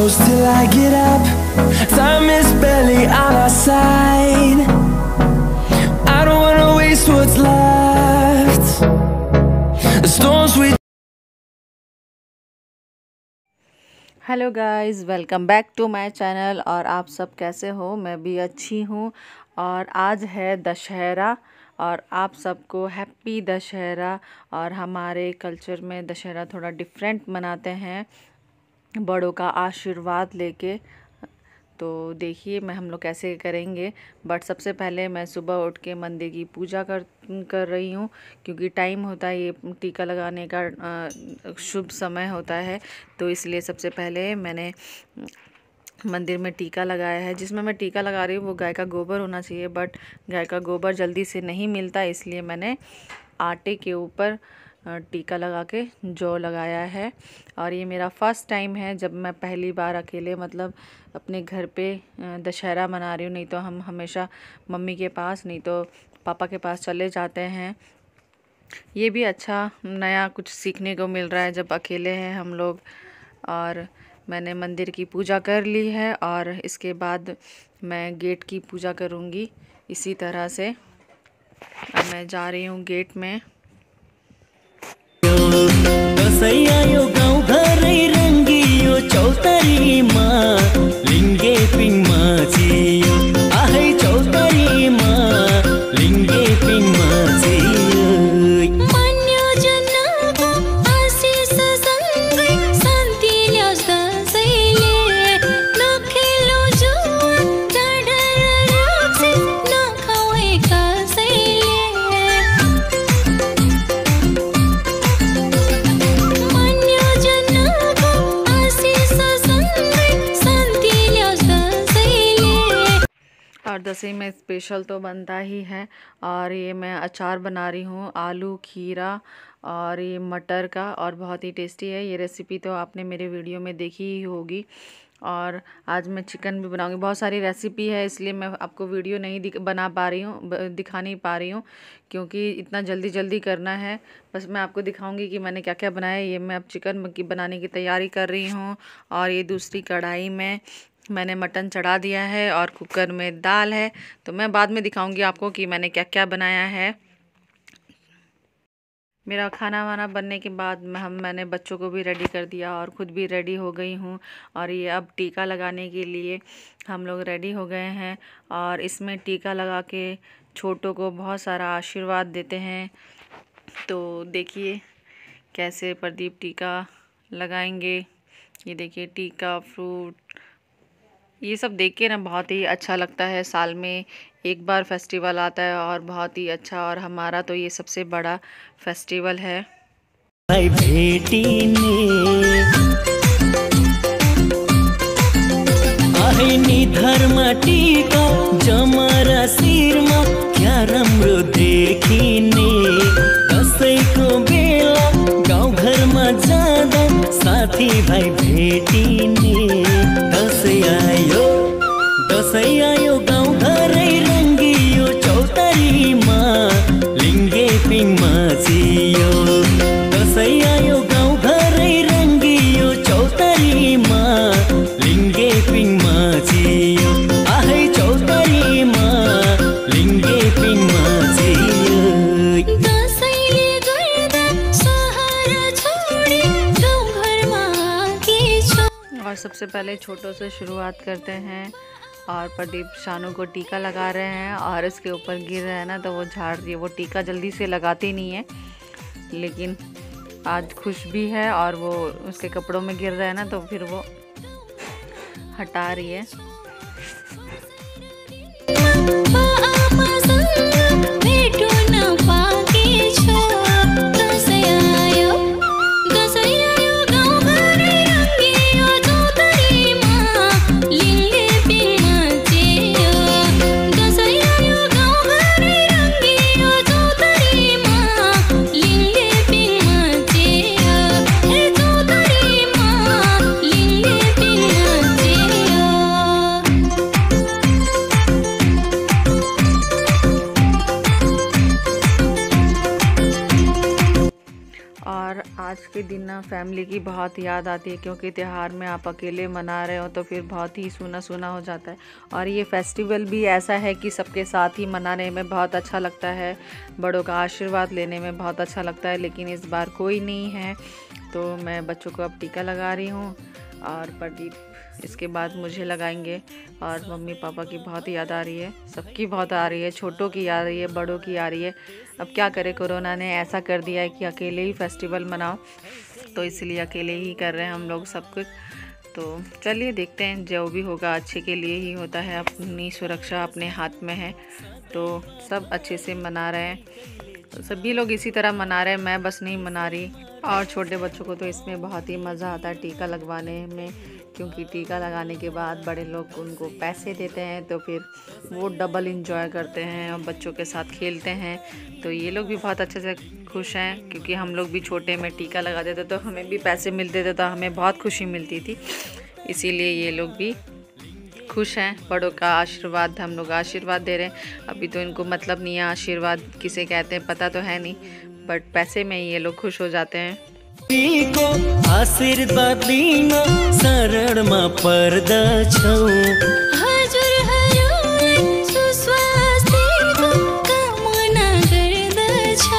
close till I get up. Time is barely on our side. I don't wanna waste what's left. The storms we hello guys, welcome back to my channel. और आप सब कैसे हो? मैं भी अच्छी हूँ। और आज है दशहरा और आप सबको हैप्पी दशहरा। और हमारे कल्चर में दशहरा थोड़ा डिफरेंट मनाते हैं, बड़ों का आशीर्वाद लेके। तो देखिए हम लोग कैसे करेंगे। बट सबसे पहले मैं सुबह उठ के मंदिर की पूजा कर रही हूँ, क्योंकि टाइम होता है, ये टीका लगाने का शुभ समय होता है। तो इसलिए सबसे पहले मैंने मंदिर में टीका लगाया है। जिसमें मैं टीका लगा रही हूँ वो गाय का गोबर होना चाहिए, बट गाय का गोबर जल्दी से नहीं मिलता, इसलिए मैंने आटे के ऊपर टीका लगा के जौ लगाया है। और ये मेरा फर्स्ट टाइम है जब मैं पहली बार अकेले मतलब अपने घर पे दशहरा मना रही हूँ। नहीं तो हम हमेशा मम्मी के पास, नहीं तो पापा के पास चले जाते हैं। ये भी अच्छा नया कुछ सीखने को मिल रहा है जब अकेले हैं हम लोग। और मैंने मंदिर की पूजा कर ली है और इसके बाद मैं गेट की पूजा करूँगी इसी तरह से। अब मैं जा रही हूँ गेट में। यो गाउँ घरै रङ्गियो चौतारीमा लिङ्गे पिङमा चियो आहै चौतारीमा लिङ्गे पिङमा चियो मान्यो जन्मको आशिष सँगै शान्ति ल्याउँछ दसैँले नखेलो जुवान टाढा राख्छ नखाउँ कसैले और दसवीं में स्पेशल तो बनता ही है। और ये मैं अचार बना रही हूँ, आलू खीरा और ये मटर का, और बहुत ही टेस्टी है। ये रेसिपी तो आपने मेरे वीडियो में देखी ही होगी। और आज मैं चिकन भी बनाऊंगी। बहुत सारी रेसिपी है, इसलिए मैं आपको वीडियो नहीं बना पा रही हूँ, दिखा नहीं पा रही हूँ, क्योंकि इतना जल्दी जल्दी करना है। बस मैं आपको दिखाऊंगी कि मैंने क्या क्या बनाया। ये मैं अब चिकन की बनाने की तैयारी कर रही हूँ। और ये दूसरी कढ़ाई में मैंने मटन चढ़ा दिया है और कुकर में दाल है। तो मैं बाद में दिखाऊंगी आपको कि मैंने क्या क्या बनाया है। मेरा खाना वाना बनने के बाद मैंने बच्चों को भी रेडी कर दिया और ख़ुद भी रेडी हो गई हूँ। और ये अब टीका लगाने के लिए हम लोग रेडी हो गए हैं। और इसमें टीका लगा के छोटों को बहुत सारा आशीर्वाद देते हैं। तो देखिए कैसे प्रदीप टीका लगाएंगे। ये देखिए टीका, फ्रूट, ये सब देख के ना बहुत ही अच्छा लगता है। साल में एक बार फेस्टिवल आता है और बहुत ही अच्छा, और हमारा तो ये सबसे बड़ा फेस्टिवल है। भाई भेटिने नि धर्म टीका जमरा शिरमा क्या राम्रो देखिने। दसैँको बेला गाउँघरमा जाँदा साथी भाइ भेटिने। दसैँ आयो गाउँ घरै रङ्गियो चौतारीमा लिङ्गे पिङमा चियो। दसैँ आयो गाउँ घरै रङ्गियो चौतारीमा लिङ्गे पिङमा चियो आहै चौतारीमा लिङ्गे पिङमा चियो। दसैँले गर्दा सहर छोडी गाउँघरमा आएछु। और सबसे पहले छोटों से शुरुआत करते हैं। और प्रदीप शानू को टीका लगा रहे हैं और इसके ऊपर गिर रहा है ना, तो वो झाड़ रही है। वो टीका जल्दी से लगाती नहीं है, लेकिन आज खुश भी है और वो उसके कपड़ों में गिर रहा है ना, तो फिर वो हटा रही है। आज के दिन ना फैमिली की बहुत याद आती है, क्योंकि त्यौहार में आप अकेले मना रहे हो तो फिर बहुत ही सूना सूना हो जाता है। और ये फेस्टिवल भी ऐसा है कि सबके साथ ही मनाने में बहुत अच्छा लगता है, बड़ों का आशीर्वाद लेने में बहुत अच्छा लगता है। लेकिन इस बार कोई नहीं है तो मैं बच्चों को अब टीका लगा रही हूँ और प्रदीप इसके बाद मुझे लगाएंगे। और मम्मी पापा की बहुत याद आ रही है, सबकी बहुत आ रही है, छोटों की आ रही है, बड़ों की आ रही है। अब क्या करें, कोरोना ने ऐसा कर दिया है कि अकेले ही फेस्टिवल मनाओ, तो इसलिए अकेले ही कर रहे हैं हम लोग सब कुछ। तो चलिए देखते हैं, जो भी होगा अच्छे के लिए ही होता है, अपनी सुरक्षा अपने हाथ में है। तो सब अच्छे से मना रहे हैं, सभी लोग इसी तरह मना रहे हैं, मैं बस नहीं मना रही। और छोटे बच्चों को तो इसमें बहुत ही मज़ा आता है टीका लगवाने में, क्योंकि टीका लगाने के बाद बड़े लोग उनको पैसे देते हैं तो फिर वो डबल इंजॉय करते हैं और बच्चों के साथ खेलते हैं। तो ये लोग भी बहुत अच्छे से खुश हैं, क्योंकि हम लोग भी छोटे में टीका लगाते थे तो हमें भी पैसे मिलते थे, तो हमें बहुत खुशी मिलती थी। इसीलिए ये लोग भी खुश हैं, बड़ों का आशीर्वाद, हम लोग आशीर्वाद दे रहे हैं। अभी तो इनको मतलब नहीं है आशीर्वाद किसे कहते हैं, पता तो है नहीं, बट पैसे में ये लोग खुश हो जाते हैं। को आशीर्वाद लिन शरणमा पर्दछौ, हजुर सुस्वास्थ्यको कामना गर्दछौ।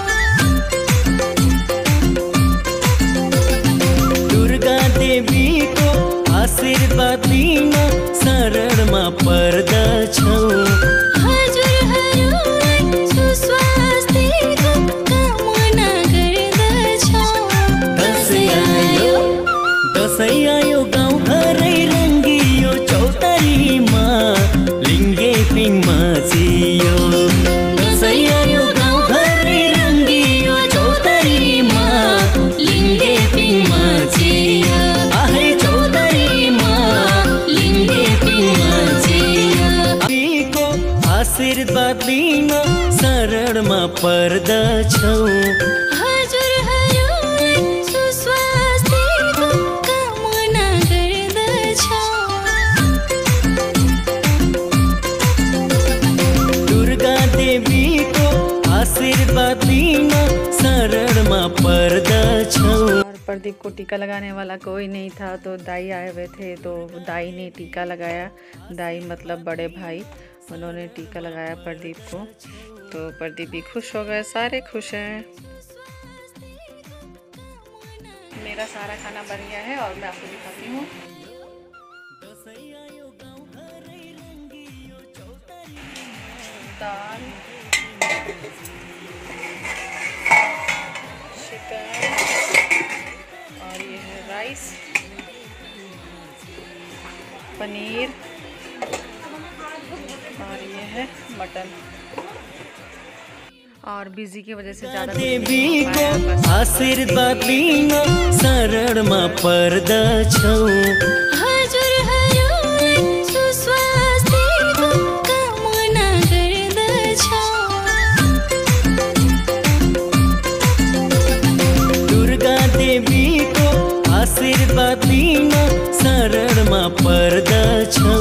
दुर्गा देवीको आशीर्वाद लिन शरणमा पर्दछौ, दसैँ आयो गाउँ घरै रङ्गियो चौतारीमा लिङ्गे पिङमा चियो। दसैँ आयो गाउँ घरै रङ्गियो चौतारीमा लिङ्गे पिङमा चियो। आहै चौतारीमा लिङ्गे पिङमा चियो। को आशीर्वाद लिन शरणमा पर्दछौ, आशीर्वाद लिन शरणमा पर्दछौ। और प्रदीप को टीका लगाने वाला कोई नहीं था, तो दाई आए हुए थे, तो दाई ने टीका लगाया। दाई मतलब बड़े भाई, उन्होंने टीका लगाया प्रदीप को। तो प्रदीप भी खुश हो गए, सारे खुश हैं। मेरा सारा खाना बन गया है और मैं आपको दिखाती हूँ। दाल, चिकन, और ये है राइस, पनीर, और ये है मटन। और बिजी की वजह से ज़्यादा देवी को आशीर्वाद लिन शरणमा पर्दछौ, आशीर्वाद लिन शरणमा पर्दछौ।